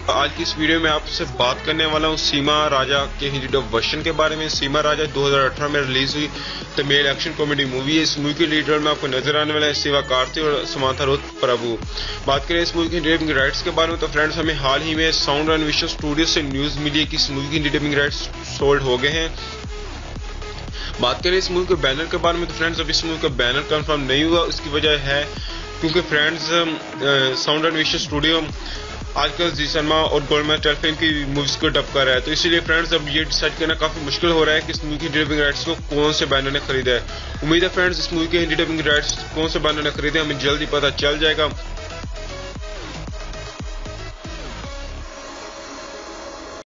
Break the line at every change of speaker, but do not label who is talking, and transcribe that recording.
आज की इस वीडियो में आपसे बात करने वाला हूँ सीमा राजा के हिंदी डब वर्जन के बारे में। सीमा राजा 2018 में रिलीज हुई तमिल एक्शन कॉमेडी मूवी है। इस मूवी के लीडर में आपको नजर आने वाला है शिवकार्तिकेयन और समांथा प्रभु। बात करें इस मूवी की डबिंग राइट्स के बारे में तो फ्रेंड्स हमें हाल ही में साउंड एंड विजुअल स्टूडियो से न्यूज मिली है कि इस मूवी की डबिंग राइट्स सोल्ड हो गए हैं। बात करें इस मूवी के बैनर के बारे में तो फ्रेंड्स अभी इस मूवी का बैनर कंफर्म नहीं हुआ। उसकी वजह है क्योंकि friends sound and visual studio आजकल जी सिनेमा और गोल्डमैन टेलीफिल्म की मूवीज को डब कर रहा है, तो इसीलिए फ्रेंड्स अब ये डिसाइड करना काफी मुश्किल हो रहा है कि इस मूवी की डबिंग राइट्स को कौन से बैनर ने खरीदा है। उम्मीद है फ्रेंड्स इस मूवी के हिंदी डबिंग राइट्स कौन से बैनर ने खरीदे हमें जल्दी पता चल जाएगा।